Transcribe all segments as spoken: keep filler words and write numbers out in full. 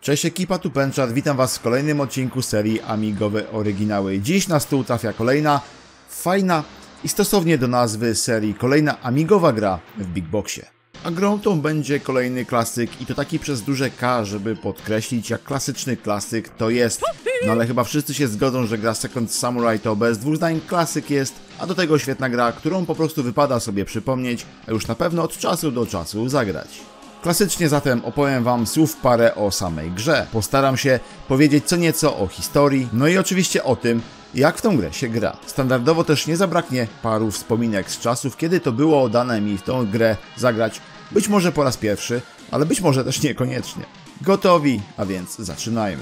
Cześć ekipa, tu Penchar, witam was w kolejnym odcinku serii Amigowe Oryginały. Dziś na stół trafia kolejna, fajna i stosownie do nazwy serii kolejna amigowa gra w Big Boxie. A grą tą będzie kolejny klasyk i to taki przez duże K, żeby podkreślić jak klasyczny klasyk to jest. No ale chyba wszyscy się zgodzą, że gra Second Samurai to bez dwóch zdań klasyk jest, a do tego świetna gra, którą po prostu wypada sobie przypomnieć, a już na pewno od czasu do czasu zagrać. Klasycznie zatem opowiem wam słów parę o samej grze. Postaram się powiedzieć co nieco o historii, no i oczywiście o tym, jak w tą grę się gra. Standardowo też nie zabraknie paru wspominek z czasów, kiedy to było dane mi w tą grę zagrać. Być może po raz pierwszy, ale być może też niekoniecznie. Gotowi? A więc zaczynajmy.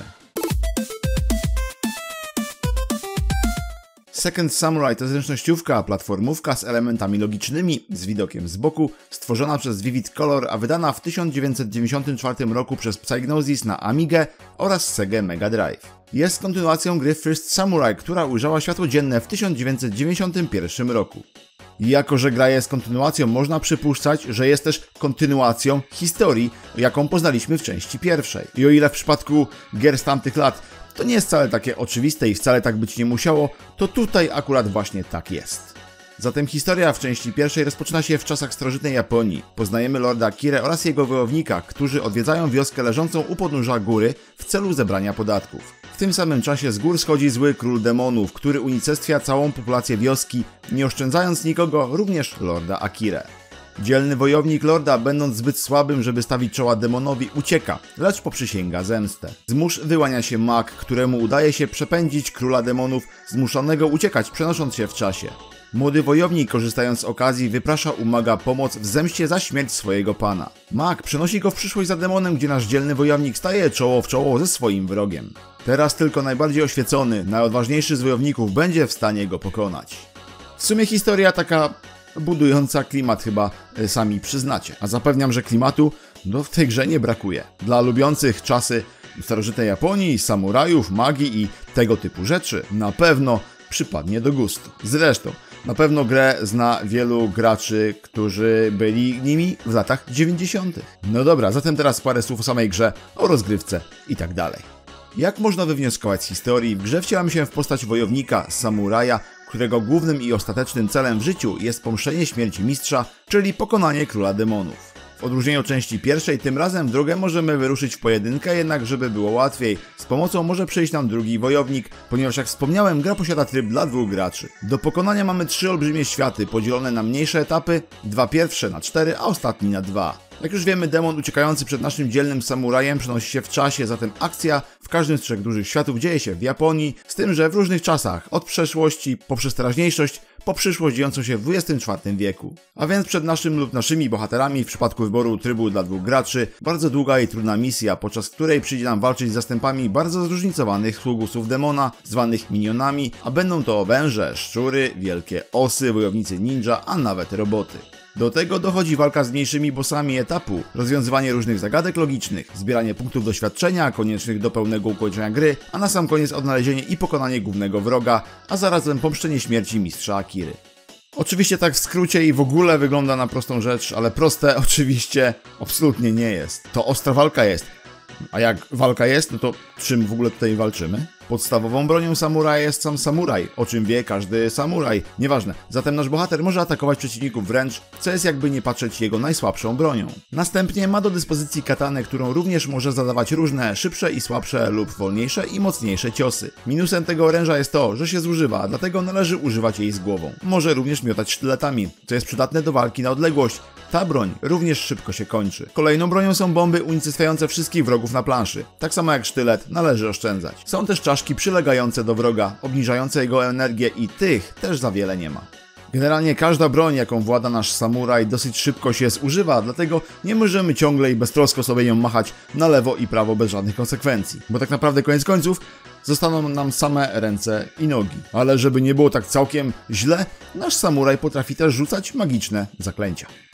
Second Samurai to zręcznościówka, platformówka z elementami logicznymi, z widokiem z boku, stworzona przez Vivid Color, a wydana w tysiąc dziewięćset dziewięćdziesiątym czwartym roku przez Psygnosis na Amigę oraz Sega Mega Drive. Jest kontynuacją gry First Samurai, która ujrzała światło dzienne w tysiąc dziewięćset dziewięćdziesiątym pierwszym roku. Jako że gra jest kontynuacją, można przypuszczać, że jest też kontynuacją historii, jaką poznaliśmy w części pierwszej. I o ile w przypadku gier z tamtych lat to nie jest wcale takie oczywiste i wcale tak być nie musiało, to tutaj akurat właśnie tak jest. Zatem historia w części pierwszej rozpoczyna się w czasach starożytnej Japonii. Poznajemy Lorda Akirę oraz jego wojownika, którzy odwiedzają wioskę leżącą u podnóża góry w celu zebrania podatków. W tym samym czasie z gór schodzi zły król demonów, który unicestwia całą populację wioski, nie oszczędzając nikogo, również Lorda Akirę. Dzielny wojownik Lorda, będąc zbyt słabym, żeby stawić czoła demonowi, ucieka, lecz poprzysięga zemstę. Z mórz wyłania się mag, któremu udaje się przepędzić króla demonów, zmuszonego uciekać, przenosząc się w czasie. Młody wojownik, korzystając z okazji, wyprasza u maga pomoc w zemście za śmierć swojego pana. Mag przenosi go w przyszłość za demonem, gdzie nasz dzielny wojownik staje czoło w czoło ze swoim wrogiem. Teraz tylko najbardziej oświecony, najodważniejszy z wojowników będzie w stanie go pokonać. W sumie historia taka budująca klimat, chyba sami przyznacie. A zapewniam, że klimatu no, w tej grze nie brakuje. Dla lubiących czasy starożytnej Japonii, samurajów, magii i tego typu rzeczy na pewno przypadnie do gustu. Zresztą, na pewno grę zna wielu graczy, którzy byli nimi w latach dziewięćdziesiątych. No dobra, zatem teraz parę słów o samej grze, o rozgrywce i tak dalej. Jak można wywnioskować z historii, w grze wcielam się w postać wojownika, samuraja, którego głównym i ostatecznym celem w życiu jest pomszczenie śmierci mistrza, czyli pokonanie króla demonów. W odróżnieniu od części pierwszej, tym razem w drogę możemy wyruszyć w pojedynkę, jednak żeby było łatwiej, z pomocą może przyjść nam drugi wojownik, ponieważ jak wspomniałem, gra posiada tryb dla dwóch graczy. Do pokonania mamy trzy olbrzymie światy, podzielone na mniejsze etapy, dwa pierwsze na cztery, a ostatni na dwa. Jak już wiemy, demon uciekający przed naszym dzielnym samurajem przenosi się w czasie, zatem akcja w każdym z trzech dużych światów dzieje się w Japonii, z tym, że w różnych czasach, od przeszłości poprzez teraźniejszość, po przyszłość dziejącą się w dwudziestym czwartym wieku. A więc przed naszym lub naszymi bohaterami w przypadku wyboru trybu dla dwóch graczy bardzo długa i trudna misja, podczas której przyjdzie nam walczyć z zastępami bardzo zróżnicowanych sługusów demona, zwanych minionami, a będą to węże, szczury, wielkie osy, wojownicy ninja, a nawet roboty. Do tego dochodzi walka z mniejszymi bossami etapu, rozwiązywanie różnych zagadek logicznych, zbieranie punktów doświadczenia koniecznych do pełnego ukończenia gry, a na sam koniec odnalezienie i pokonanie głównego wroga, a zarazem pomszczenie śmierci mistrza Akiry. Oczywiście tak w skrócie i w ogóle wygląda na prostą rzecz, ale proste oczywiście absolutnie nie jest. To ostra walka jest. A jak walka jest, no to czym w ogóle tutaj walczymy? Podstawową bronią samuraja jest sam samuraj, o czym wie każdy samuraj, nieważne. Zatem nasz bohater może atakować przeciwników wręcz, co jest jakby nie patrzeć jego najsłabszą bronią. Następnie ma do dyspozycji katanę, którą również może zadawać różne szybsze i słabsze lub wolniejsze i mocniejsze ciosy. Minusem tego oręża jest to, że się zużywa, dlatego należy używać jej z głową. Może również miotać sztyletami, co jest przydatne do walki na odległość. Ta broń również szybko się kończy. Kolejną bronią są bomby unicestwiające wszystkich wrogów na planszy. Tak samo jak sztylet, należy oszczędzać. Są też czaszki przylegające do wroga, obniżające jego energię i tych też za wiele nie ma. Generalnie każda broń, jaką włada nasz samuraj, dosyć szybko się zużywa, dlatego nie możemy ciągle i beztrosko sobie ją machać na lewo i prawo bez żadnych konsekwencji. Bo tak naprawdę koniec końców zostaną nam same ręce i nogi. Ale żeby nie było tak całkiem źle, nasz samuraj potrafi też rzucać magiczne zaklęcia.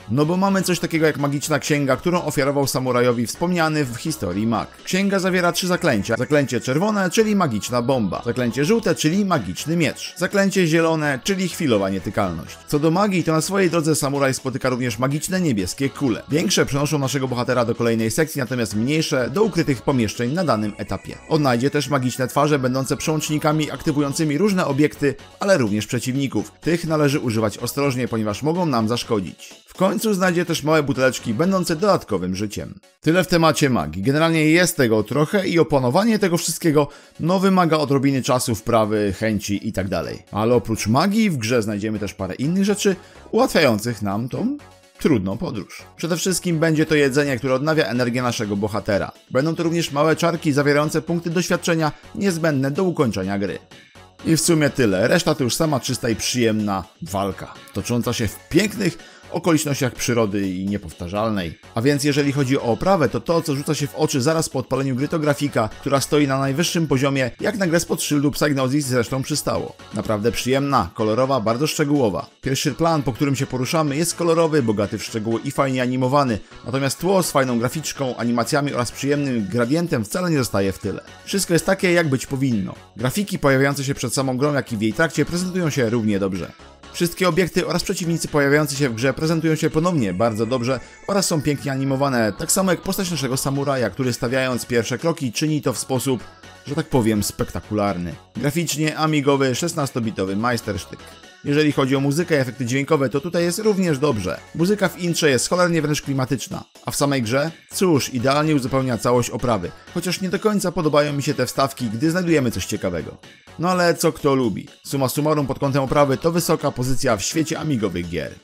No bo mamy coś takiego jak magiczna księga, którą ofiarował samurajowi wspomniany w historii mag. Księga zawiera trzy zaklęcia. Zaklęcie czerwone, czyli magiczna bomba. Zaklęcie żółte, czyli magiczny miecz. Zaklęcie zielone, czyli chwilowa nietykalność. Co do magii, to na swojej drodze samuraj spotyka również magiczne niebieskie kule. Większe przenoszą naszego bohatera do kolejnej sekcji, natomiast mniejsze do ukrytych pomieszczeń na danym etapie. Odnajdzie też magiczne twarze będące przełącznikami aktywującymi różne obiekty, ale również przeciwników. Tych należy używać ostrożnie, ponieważ mogą nam zaszkodzić. W końcu znajdzie też małe buteleczki będące dodatkowym życiem. Tyle w temacie magii. Generalnie jest tego trochę i opanowanie tego wszystkiego no wymaga odrobiny czasu, wprawy, chęci itd. Ale oprócz magii w grze znajdziemy też parę innych rzeczy ułatwiających nam tą trudną podróż. Przede wszystkim będzie to jedzenie, które odnawia energię naszego bohatera. Będą to również małe czarki zawierające punkty doświadczenia niezbędne do ukończenia gry. I w sumie tyle. Reszta to już sama czysta i przyjemna walka, tocząca się w pięknych okolicznościach przyrody i niepowtarzalnej. A więc jeżeli chodzi o oprawę, to to, co rzuca się w oczy zaraz po odpaleniu gry, to grafika, która stoi na najwyższym poziomie, jak na grę spod szyldu Psygnosis zresztą przystało. Naprawdę przyjemna, kolorowa, bardzo szczegółowa. Pierwszy plan, po którym się poruszamy, jest kolorowy, bogaty w szczegóły i fajnie animowany, natomiast tło z fajną graficzką, animacjami oraz przyjemnym gradientem wcale nie zostaje w tyle. Wszystko jest takie, jak być powinno. Grafiki pojawiające się przed samą grą, jak i w jej trakcie prezentują się równie dobrze. Wszystkie obiekty oraz przeciwnicy pojawiający się w grze prezentują się ponownie bardzo dobrze oraz są pięknie animowane, tak samo jak postać naszego samuraja, który stawiając pierwsze kroki czyni to w sposób, że tak powiem, spektakularny. Graficznie amigowy szesnastobitowy majstersztyk. Jeżeli chodzi o muzykę i efekty dźwiękowe, to tutaj jest również dobrze. Muzyka w intrze jest cholernie wręcz klimatyczna, a w samej grze, cóż, idealnie uzupełnia całość oprawy, chociaż nie do końca podobają mi się te wstawki, gdy znajdujemy coś ciekawego. No ale co kto lubi. Summa summarum pod kątem oprawy to wysoka pozycja w świecie amigowych gier.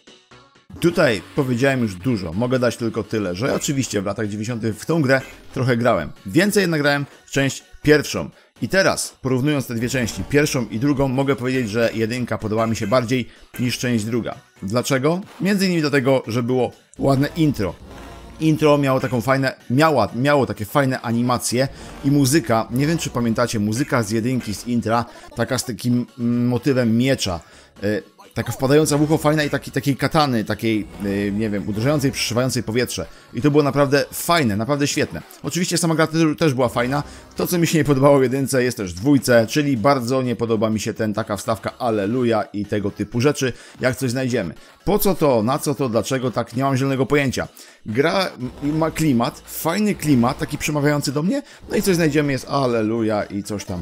Tutaj powiedziałem już dużo, mogę dać tylko tyle, że oczywiście w latach dziewięćdziesiątych w tą grę trochę grałem. Więcej jednak grałem w część pierwszą. I teraz, porównując te dwie części, pierwszą i drugą, mogę powiedzieć, że jedynka podoba mi się bardziej niż część druga. Dlaczego? Między innymi dlatego, że było ładne intro. Intro miało taką fajne, miała, miało takie fajne animacje i muzyka, nie wiem czy pamiętacie, muzyka z jedynki, z intra, taka z takim motywem miecza, yy, taka wpadająca w ucho fajna i taki, takiej katany, takiej, yy, nie wiem, uderzającej, przeszywającej powietrze. I to było naprawdę fajne, naprawdę świetne. Oczywiście sama gra też była fajna. To, co mi się nie podobało w jedynce, jest też w dwójce, czyli bardzo nie podoba mi się ten, taka wstawka Alleluja i tego typu rzeczy, jak coś znajdziemy. Po co to, na co to, dlaczego tak, nie mam zielonego pojęcia. Gra ma klimat, fajny klimat, taki przemawiający do mnie, no i coś znajdziemy, jest Alleluja i coś tam.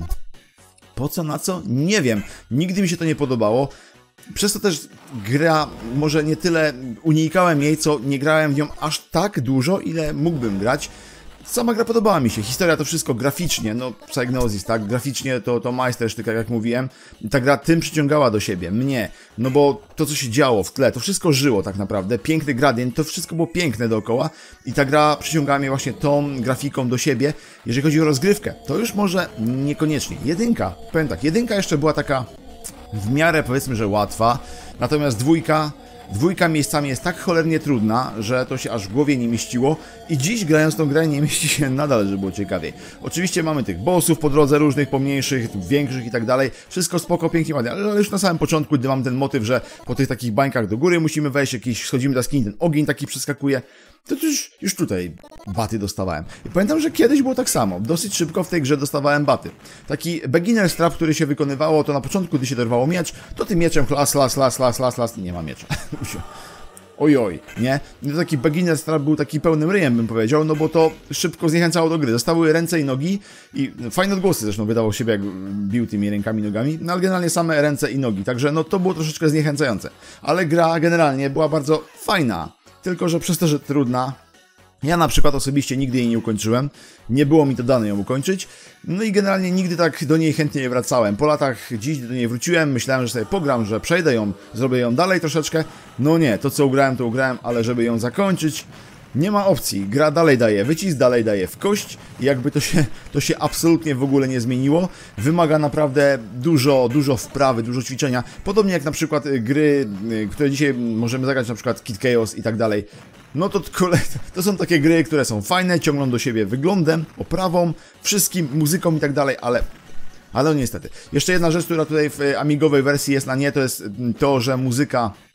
Po co, na co? Nie wiem. Nigdy mi się to nie podobało. Przez to też gra, może nie tyle unikałem jej, co nie grałem w nią aż tak dużo, ile mógłbym grać. Sama gra podobała mi się, historia to wszystko graficznie, no Psygnosis, tak, graficznie to, to majstersztyk, jak mówiłem. Ta gra tym przyciągała do siebie, mnie, no bo to co się działo w tle, to wszystko żyło tak naprawdę, piękny gradient, to wszystko było piękne dookoła i ta gra przyciągała mnie właśnie tą grafiką do siebie. Jeżeli chodzi o rozgrywkę, to już może niekoniecznie. Jedynka, powiem tak, jedynka jeszcze była taka w miarę, powiedzmy, że łatwa, natomiast dwójka, dwójka miejscami jest tak cholernie trudna, że to się aż w głowie nie mieściło i dziś grając tą grę nie mieści się nadal, żeby było ciekawiej. Oczywiście mamy tych bossów po drodze różnych, pomniejszych, większych i tak dalej, wszystko spoko, pięknie, ładnie, ale już na samym początku, gdy mam ten motyw, że po tych takich bańkach do góry musimy wejść, jakiś, schodzimy do jaskini, ten ogień taki przeskakuje, to już, już tutaj baty dostawałem. I pamiętam, że kiedyś było tak samo. Dosyć szybko w tej grze dostawałem baty. Taki beginner trap, który się wykonywało, to na początku, gdy się dorwało miecz, to tym mieczem las, las, las, las, las, las, nie ma miecza. Ojoj, nie? I to taki beginner trap był taki pełnym ryjem, bym powiedział, no bo to szybko zniechęcało do gry. Zostały ręce i nogi i fajne odgłosy zresztą wydało siebie, jak bił tymi rękami i nogami, no ale generalnie same ręce i nogi, także no to było troszeczkę zniechęcające. Ale gra generalnie była bardzo fajna. Tylko że przez to, że trudna, ja na przykład osobiście nigdy jej nie ukończyłem, nie było mi to dane ją ukończyć, no i generalnie nigdy tak do niej chętnie nie wracałem. Po latach dziś do niej wróciłem, myślałem, że sobie pogram, że przejdę ją, zrobię ją dalej troszeczkę, no nie, to co ugrałem, to ugrałem, ale żeby ją zakończyć, nie ma opcji, gra dalej daje wycisk, dalej daje w kość i jakby to się, to się absolutnie w ogóle nie zmieniło. Wymaga naprawdę dużo, dużo wprawy, dużo ćwiczenia. Podobnie jak na przykład gry, które dzisiaj możemy zagrać, na przykład Kid Chaos i tak dalej. No to kolej, to są takie gry, które są fajne, ciągną do siebie wyglądem, oprawą, wszystkim, muzyką i tak dalej, ale... Ale no niestety. Jeszcze jedna rzecz, która tutaj w amigowej wersji jest na nie, to jest to, że muzyka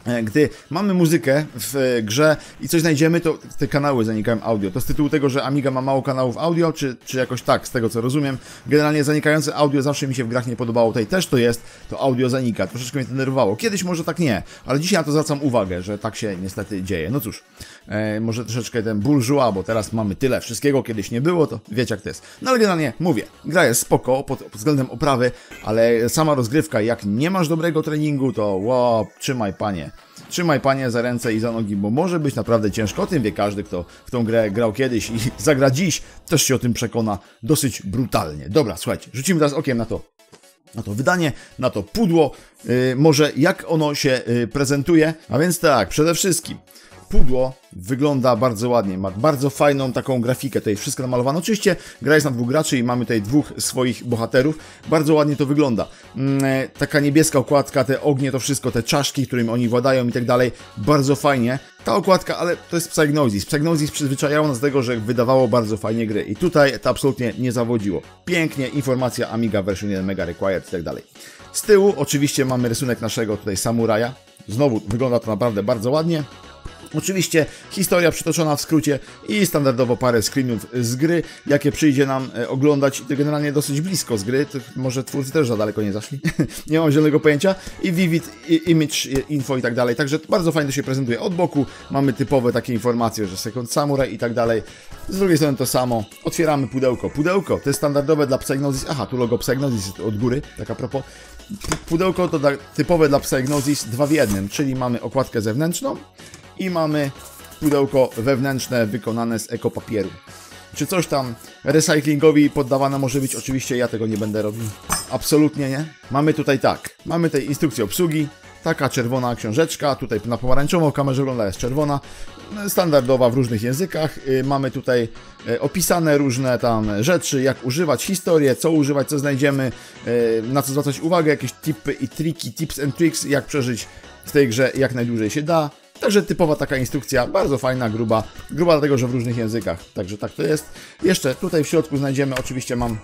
Gdy mamy muzykę w grze i coś znajdziemy, to te kanały zanikają audio. To z tytułu tego, że Amiga ma mało kanałów audio, czy, czy jakoś tak, z tego co rozumiem. Generalnie zanikające audio zawsze mi się w grach nie podobało. Tutaj też to jest, to audio zanika. Troszeczkę mnie to denerwowało. Kiedyś może tak nie, ale dzisiaj na to zwracam uwagę, że tak się niestety dzieje. No cóż, e, może troszeczkę ten bourgeois, bo teraz mamy tyle wszystkiego, kiedyś nie było, to wiecie jak to jest. No ale generalnie mówię, gra jest spoko pod, pod względem oprawy, ale sama rozgrywka, jak nie masz dobrego treningu, to wow, trzymaj panie. Trzymaj panie za ręce i za nogi, bo może być naprawdę ciężko. O tym wie każdy, kto w tą grę grał kiedyś i zagra dziś, też się o tym przekona dosyć brutalnie. Dobra, słuchajcie, rzucimy teraz okiem na to, na to wydanie, na to pudło, yy, może jak ono się yy, prezentuje. A więc tak, przede wszystkim pudło wygląda bardzo ładnie, ma bardzo fajną taką grafikę, tutaj wszystko namalowane. Oczywiście gra jest na dwóch graczy i mamy tutaj dwóch swoich bohaterów. Bardzo ładnie to wygląda. Mm, taka niebieska okładka, te ognie, to wszystko, te czaszki, którymi oni władają i tak dalej. Bardzo fajnie. Ta okładka, ale to jest Psygnosis. Psygnosis przyzwyczajało nas do tego, że wydawało bardzo fajnie gry. I tutaj to absolutnie nie zawodziło. Pięknie, informacja Amiga version jeden Mega Required i tak dalej. Z tyłu oczywiście mamy rysunek naszego tutaj samuraja. Znowu wygląda to naprawdę bardzo ładnie. Oczywiście historia przytoczona w skrócie i standardowo parę screenów z gry, jakie przyjdzie nam oglądać, to generalnie dosyć blisko z gry, to może twórcy też za daleko nie zaszli, nie mam zielonego pojęcia, i Vivid, i Image Info i tak dalej, także bardzo fajnie to się prezentuje. Od boku mamy typowe takie informacje, że Second Samurai i tak dalej, z drugiej strony to samo, otwieramy pudełko, pudełko to jest standardowe dla Psygnosis, aha, tu logo Psygnosis od góry, tak a propos, pudełko to typowe dla Psygnosis dwa w jednym, czyli mamy okładkę zewnętrzną, i mamy pudełko wewnętrzne wykonane z ekopapieru. Czy coś tam recyklingowi poddawane może być? Oczywiście ja tego nie będę robił. Absolutnie nie. Mamy tutaj tak. Mamy tutaj instrukcję obsługi. Taka czerwona książeczka. Tutaj na pomarańczowo kamerze wygląda jest czerwona. Standardowa w różnych językach. Mamy tutaj opisane różne tam rzeczy, jak używać, historię, co używać, co znajdziemy, na co zwracać uwagę, jakieś tipy i triki, tips and tricks, jak przeżyć w tej grze jak najdłużej się da. Także typowa taka instrukcja, bardzo fajna, gruba, gruba dlatego, że w różnych językach, także tak to jest. Jeszcze tutaj w środku znajdziemy, oczywiście mam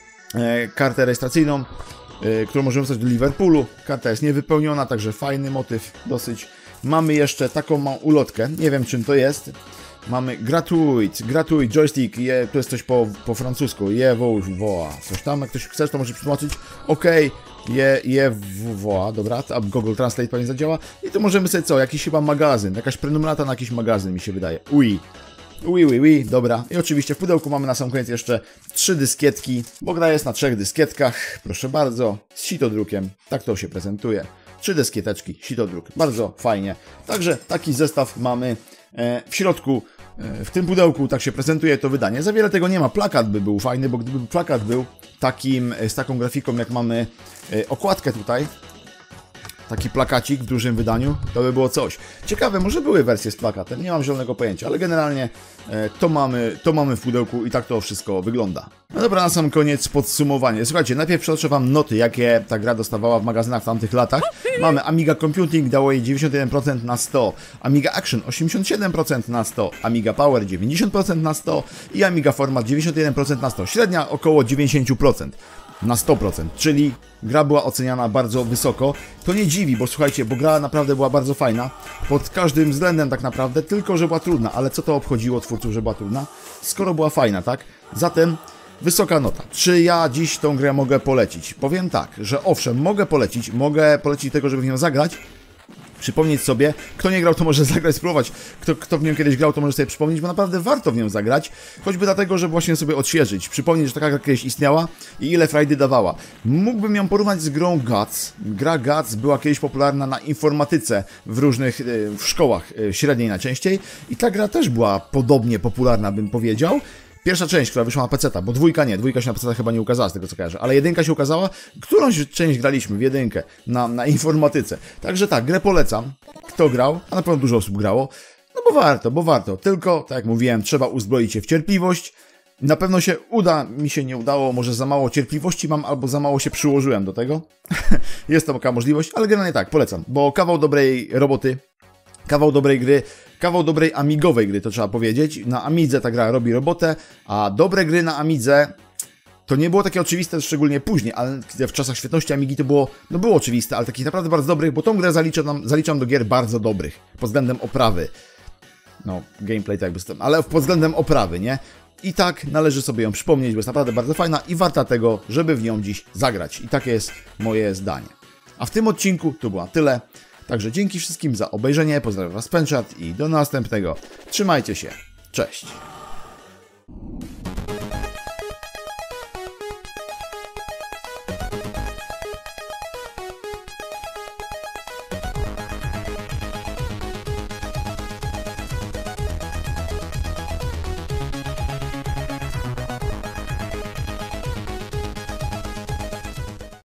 e, kartę rejestracyjną, e, którą możemy wstać do Liverpoolu. Karta jest niewypełniona, także fajny motyw dosyć. Mamy jeszcze taką małą ulotkę, nie wiem czym to jest. Mamy gratuit, gratuit, joystick, je, to jest coś po, po francusku, je woa, coś tam, jak ktoś chce, to może przetłumaczyć, ok, je, je woa, dobra, a Google Translate pewnie zadziała, i tu możemy sobie co, jakiś chyba magazyn, jakaś prenumerata na jakiś magazyn mi się wydaje, ui, ui, ui, ui, dobra, i oczywiście w pudełku mamy na sam koniec jeszcze trzy dyskietki, bo gra jest na trzech dyskietkach, proszę bardzo, z sitodrukiem, tak to się prezentuje, trzy dyskieteczki, sitodruk, bardzo fajnie, także taki zestaw mamy. W środku, w tym pudełku tak się prezentuje to wydanie. Za wiele tego nie ma. Plakat by był fajny, bo gdyby plakat był takim, z taką grafiką, jak mamy okładkę tutaj, taki plakacik w dużym wydaniu, to by było coś. Ciekawe, może były wersje z plakatem, nie mam zielonego pojęcia, ale generalnie to mamy, to mamy w pudełku i tak to wszystko wygląda. No dobra, na sam koniec podsumowanie. Słuchajcie, najpierw przytoczę wam noty, jakie ta gra dostawała w magazynach w tamtych latach. Mamy Amiga Computing, dało jej dziewięćdziesiąt jeden procent na sto, Amiga Action osiemdziesiąt siedem procent na sto, Amiga Power dziewięćdziesiąt procent na sto i Amiga Format dziewięćdziesiąt jeden procent na sto. Średnia około dziewięćdziesiąt procent. Na sto procent, czyli gra była oceniana bardzo wysoko. To nie dziwi, bo słuchajcie, bo gra naprawdę była bardzo fajna, pod każdym względem tak naprawdę, tylko że była trudna, ale co to obchodziło twórców, że była trudna, skoro była fajna, tak? Zatem wysoka nota. Czy ja dziś tą grę mogę polecić? Powiem tak, że owszem, mogę polecić, mogę polecić tego, żeby w nią zagrać, przypomnieć sobie, kto nie grał, to może zagrać, spróbować, kto, kto w nią kiedyś grał, to może sobie przypomnieć, bo naprawdę warto w nią zagrać, choćby dlatego, żeby właśnie sobie odświeżyć, przypomnieć, że taka gra kiedyś istniała i ile frajdy dawała. Mógłbym ją porównać z grą Guts. Gra Guts była kiedyś popularna na informatyce w różnych, w szkołach średniej najczęściej i ta gra też była podobnie popularna, bym powiedział. Pierwsza część, która wyszła na peceta, bo dwójka nie, dwójka się na peceta chyba nie ukazała z tego co kojarzę, ale jedynka się ukazała, którąś część graliśmy w jedynkę na, na informatyce. Także tak, grę polecam. Kto grał? A na pewno dużo osób grało. No bo warto, bo warto. Tylko, tak jak mówiłem, trzeba uzbroić się w cierpliwość. Na pewno się uda, mi się nie udało, może za mało cierpliwości mam, albo za mało się przyłożyłem do tego. Jest to taka możliwość, ale generalnie tak, polecam, bo kawał dobrej roboty, kawał dobrej gry, kawał dobrej amigowej gry, to trzeba powiedzieć. Na Amidze ta gra robi robotę, a dobre gry na Amidze To nie było takie oczywiste, szczególnie później, ale w czasach świetności Amigi to było, no było oczywiste, ale takich naprawdę bardzo dobrych, bo tą grę zaliczam, zaliczam do gier bardzo dobrych, pod względem oprawy. No, gameplay tak jakby z tym, ale pod względem oprawy, nie? I tak należy sobie ją przypomnieć, bo jest naprawdę bardzo fajna i warta tego, żeby w nią dziś zagrać. I takie jest moje zdanie. A w tym odcinku to było tyle. Także dzięki wszystkim za obejrzenie, pozdrawiam Was Penczat i do następnego. Trzymajcie się, cześć!